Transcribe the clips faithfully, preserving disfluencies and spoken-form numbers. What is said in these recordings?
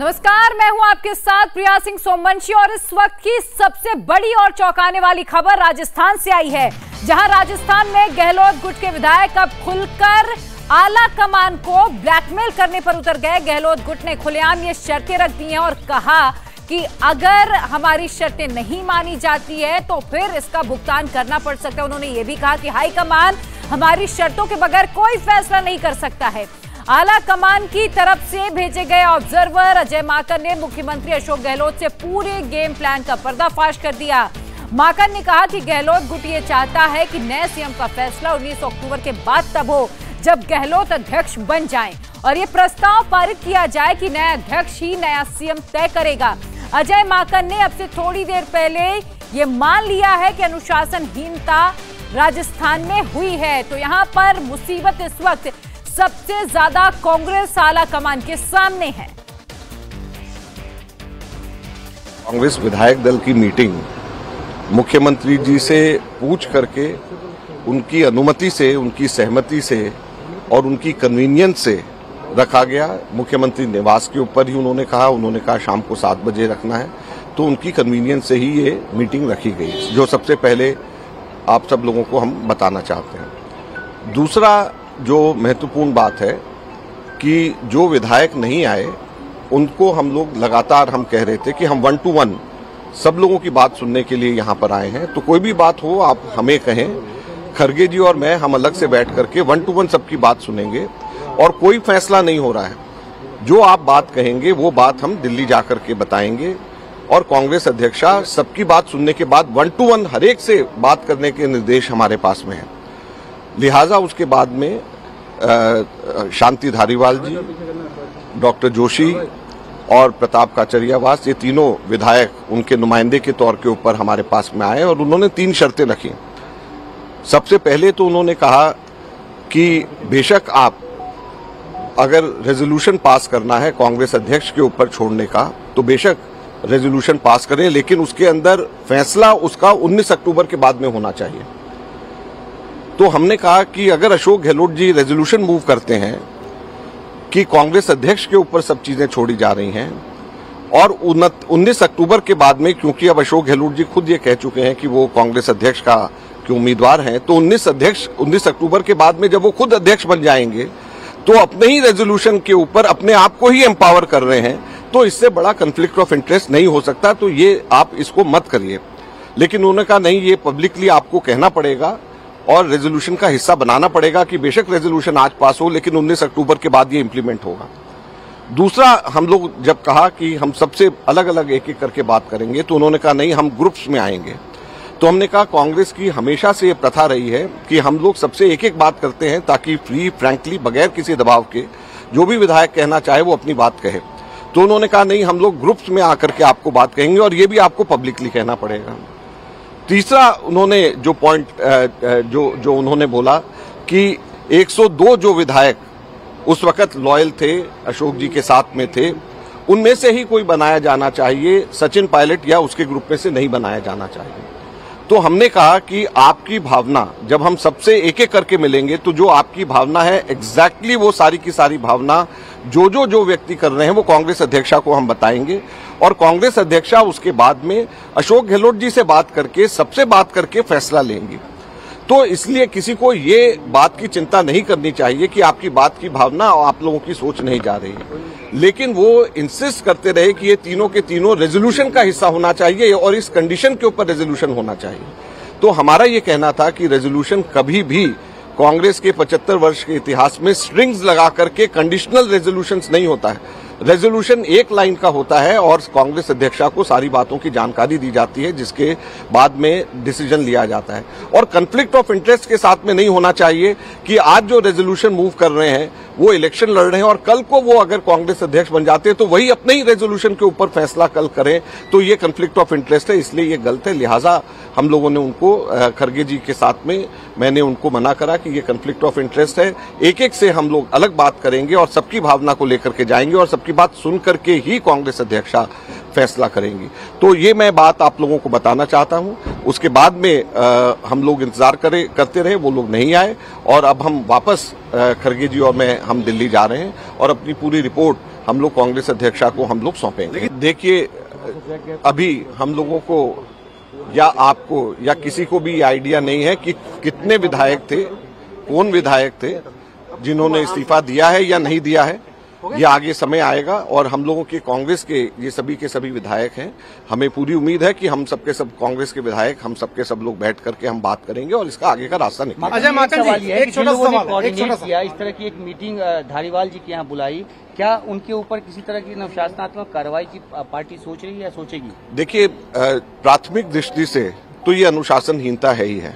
नमस्कार, मैं हूं आपके साथ प्रिया सिंह सोमवंशी और इस वक्त की सबसे बड़ी और चौंकाने वाली खबर राजस्थान से आई है, जहां राजस्थान में गहलोत गुट के विधायक अब खुलकर आला कमान को ब्लैकमेल करने पर उतर गए। गहलोत गुट ने खुलेआम ये शर्तें रख दी हैं और कहा कि अगर हमारी शर्तें नहीं मानी जाती है तो फिर इसका भुगतान करना पड़ सकता है। उन्होंने ये भी कहा कि हाईकमान हमारी शर्तों के बगैर कोई फैसला नहीं कर सकता है। आला कमान की तरफ से भेजे गए ऑब्जर्वर अजय माकन ने मुख्यमंत्री अशोक गहलोत से पूरे गेम प्लान का पर्दाफाश कर दिया। माकन ने कहा कि गहलोत गुट ये चाहता है कि नए सीएम का फैसला उन्नीस अक्टूबर के बाद तब हो जब गहलोत अध्यक्ष बन जाएं और ये प्रस्ताव पारित किया जाए कि नया अध्यक्ष ही नया सीएम तय करेगा। अजय माकन ने अब से थोड़ी देर पहले ये मान लिया है कि अनुशासनहीनता राजस्थान में हुई है। तो यहाँ पर मुसीबत इस वक्त सबसे ज्यादा कांग्रेस आला कमान के सामने है। कांग्रेस विधायक दल की मीटिंग मुख्यमंत्री जी से पूछ करके उनकी अनुमति से, उनकी सहमति से और उनकी कन्वीनियंस से रखा गया। मुख्यमंत्री निवास के ऊपर ही उन्होंने कहा उन्होंने कहा शाम को सात बजे रखना है, तो उनकी कन्वीनियंस से ही ये मीटिंग रखी गई, जो सबसे पहले आप सब लोगों को हम बताना चाहते हैं। दूसरा जो महत्वपूर्ण बात है कि जो विधायक नहीं आए उनको हम लोग लगातार हम कह रहे थे कि हम वन टू वन सब लोगों की बात सुनने के लिए यहाँ पर आए हैं, तो कोई भी बात हो आप हमें कहें, खरगे जी और मैं हम अलग से बैठ करके वन टू वन सबकी बात सुनेंगे और कोई फैसला नहीं हो रहा है। जो आप बात कहेंगे वो बात हम दिल्ली जाकर के बताएंगे और कांग्रेस अध्यक्षा सबकी बात सुनने के बाद वन टू वन हर एक से बात करने के निर्देश हमारे पास में है। लिहाजा उसके बाद में शांति धारीवाल जी, डॉक्टर जोशी और प्रताप काचरियावास, ये तीनों विधायक उनके नुमाइंदे के तौर के ऊपर हमारे पास में आए और उन्होंने तीन शर्तें रखी। सबसे पहले तो उन्होंने कहा कि बेशक आप अगर रेजोल्यूशन पास करना है कांग्रेस अध्यक्ष के ऊपर छोड़ने का तो बेशक रेजोल्यूशन पास करें, लेकिन उसके अंदर फैसला उसका उन्नीस अक्टूबर के बाद में होना चाहिए। तो हमने कहा कि अगर अशोक गहलोत जी रेजोल्यूशन मूव करते हैं कि कांग्रेस अध्यक्ष के ऊपर सब चीजें छोड़ी जा रही हैं और उन्नीस अक्टूबर के बाद में, क्योंकि अब अशोक गहलोत जी खुद ये कह चुके हैं कि वो कांग्रेस अध्यक्ष का के उम्मीदवार हैं, तो उन्नीस अध्यक्ष उन्नीस अक्टूबर के बाद में जब वो खुद अध्यक्ष बन जाएंगे तो अपने ही रेजोल्यूशन के ऊपर अपने आप को ही एम्पावर कर रहे हैं, तो इससे बड़ा कन्फ्लिक्ट ऑफ इंटरेस्ट नहीं हो सकता, तो ये आप इसको मत करिए। लेकिन उन्होंने कहा नहीं, ये पब्लिकली आपको कहना पड़ेगा और रेजोल्यूशन का हिस्सा बनाना पड़ेगा कि बेशक रेजोल्यूशन आज पास हो लेकिन उन्नीस अक्टूबर के बाद ये इंप्लीमेंट होगा। दूसरा, हम लोग जब कहा कि हम सबसे अलग अलग एक एक करके बात करेंगे तो उन्होंने कहा नहीं, हम ग्रुप्स में आएंगे। तो हमने कहा कांग्रेस की हमेशा से ये प्रथा रही है कि हम लोग सबसे एक एक बात करते हैं ताकि फ्री फ्रैंकली बगैर किसी दबाव के जो भी विधायक कहना चाहे वो अपनी बात कहे। तो उन्होंने कहा नहीं, हम लोग ग्रुप्स में आकर के आपको बात कहेंगे और ये भी आपको पब्लिकली कहना पड़ेगा। तीसरा, उन्होंने जो पॉइंट जो जो उन्होंने बोला कि एक सौ दो जो विधायक उस वक्त लॉयल थे, अशोक जी के साथ में थे, उनमें से ही कोई बनाया जाना चाहिए, सचिन पायलट या उसके ग्रुप में से नहीं बनाया जाना चाहिए। तो हमने कहा कि आपकी भावना, जब हम सबसे एक एक करके मिलेंगे तो जो आपकी भावना है एग्जैक्टली वो सारी की सारी भावना जो जो जो व्यक्ति कर रहे हैं वो कांग्रेस अध्यक्षा को हम बताएंगे और कांग्रेस अध्यक्षा उसके बाद में अशोक गहलोत जी से बात करके सबसे बात करके फैसला लेंगी। तो इसलिए किसी को ये बात की चिंता नहीं करनी चाहिए कि आपकी बात की भावना और आप लोगों की सोच नहीं जा रही है, लेकिन वो इंसिस्ट करते रहे कि ये तीनों के तीनों रेजोल्यूशन का हिस्सा होना चाहिए और इस कंडीशन के ऊपर रेजोल्यूशन होना चाहिए। तो हमारा ये कहना था कि रेजोल्यूशन कभी भी कांग्रेस के पचहत्तर वर्ष के इतिहास में स्ट्रिंग्स लगा करके कंडीशनल रेजोल्यूशंस नहीं होता है। रेजोल्यूशन एक लाइन का होता है और कांग्रेस अध्यक्षा को सारी बातों की जानकारी दी जाती है जिसके बाद में डिसीजन लिया जाता है। और कन्फ्लिक्ट ऑफ इंटरेस्ट के साथ में नहीं होना चाहिए कि आज जो रेजोल्यूशन मूव कर रहे हैं वो इलेक्शन लड़ रहे हैं और कल को वो अगर कांग्रेस अध्यक्ष बन जाते हैं तो वही अपने ही रेजोल्यूशन के ऊपर फैसला कल करें, तो ये कन्फ्लिक्ट ऑफ इंटरेस्ट है, इसलिए ये गलत है। लिहाजा हम लोगों ने उनको, खरगे जी के साथ में मैंने उनको मना करा कि ये कन्फ्लिक्ट ऑफ इंटरेस्ट है, एक एक से हम लोग अलग बात करेंगे और सबकी भावना को लेकर के जाएंगे और सबकी बात सुन करके ही कांग्रेस अध्यक्षा फैसला करेंगी। तो ये मैं बात आप लोगों को बताना चाहता हूं। उसके बाद में आ, हम लोग इंतजार करे करते रहे, वो लोग नहीं आए और अब हम वापस खरगे जी और मैं हम दिल्ली जा रहे हैं और अपनी पूरी रिपोर्ट हम लोग कांग्रेस अध्यक्षा को हम लोग सौंपेंगे। देखिए, अभी हम लोगों को या आपको या किसी को भी आइडिया नहीं है कि कितने विधायक थे, कौन विधायक थे जिन्होंने इस्तीफा दिया है या नहीं दिया है। ये आगे समय आएगा और हम लोगों के कांग्रेस के ये सभी के सभी विधायक हैं। हमें पूरी उम्मीद है कि हम सबके सब कांग्रेस के विधायक हम सबके सब लोग बैठ करके हम बात करेंगे और इसका आगे का रास्ता निकालेंगे। अजय माकन जी, एक छोटा सवाल, एक छोटा किया इस तरह की एक मीटिंग धारीवाल जी के यहाँ बुलाई, क्या उनके ऊपर किसी तरह की अनुशासनात्मक कार्रवाई की पार्टी सोच रही है या सोचेगी? देखिए, प्राथमिक दृष्टि से तो ये अनुशासनहीनता है ही है।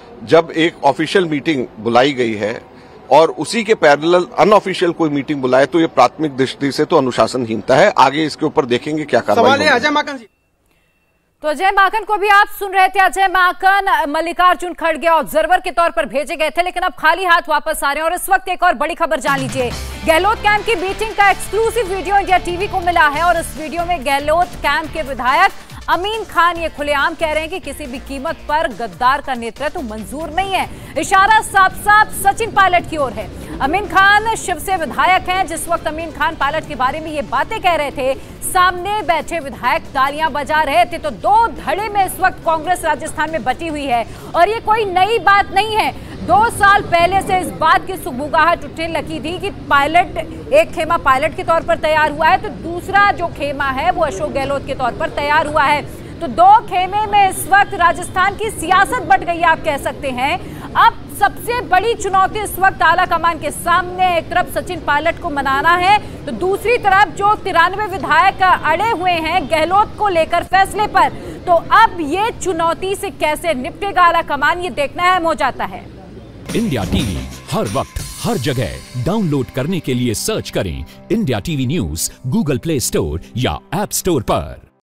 जब एक ऑफिशियल मीटिंग बुलाई गई है और उसी के पैरेलल अनऑफिशियल कोई मीटिंग बुलाए तो ये प्राथमिक दृष्टि से तो अनुशासनहीनता है। आगे इसके ऊपर देखेंगे क्या कार्रवाई होगी। अजय माकन जी, तो अजय माकन को भी आप सुन रहे थे। अजय माकन मल्लिकार्जुन खड़गे ऑब्जर्वर के तौर पर भेजे गए थे, लेकिन अब खाली हाथ वापस आ रहे हैं। और इस वक्त एक और बड़ी खबर जान लीजिए। गहलोत कैंप की मीटिंग का एक्सक्लूसिव वीडियो इंडिया टीवी को मिला है और इस वीडियो में गहलोत कैंप के विधायक अमीन खान ये खुलेआम कह रहे हैं कि किसी भी कीमत पर गद्दार का नेतृत्व तो मंजूर नहीं है। इशारा साफ साफ सचिन पायलट की ओर है। अमीन खान शिव से विधायक हैं। जिस वक्त अमीन खान पायलट के बारे में ये बातें कह रहे थे, सामने बैठे विधायक तालियां बजा रहे थे। तो दो धड़े में इस वक्त कांग्रेस राजस्थान में बटी हुई है और ये कोई नई बात नहीं है। दो साल पहले से इस बात की सुगबुगाहट उठने लगी थी कि पायलट, एक खेमा पायलट के तौर पर तैयार हुआ है तो दूसरा जो खेमा है वो अशोक गहलोत के तौर पर तैयार हुआ है। तो दो खेमे में इस वक्त राजस्थान की सियासत बट गई, आप कह सकते हैं। अब सबसे बड़ी चुनौती इस वक्त आला कमान के सामने, एक तरफ सचिन पायलट को मनाना है तो दूसरी तरफ जो तिरानवे विधायक अड़े हुए हैं गहलोत को लेकर फैसले पर, तो अब ये चुनौती से कैसे निपटेगा आला कमान, ये देखना अहम हो जाता है। इंडिया टीवी हर वक्त हर जगह डाउनलोड करने के लिए सर्च करें India TV news Google Play Store या ऐप स्टोर पर।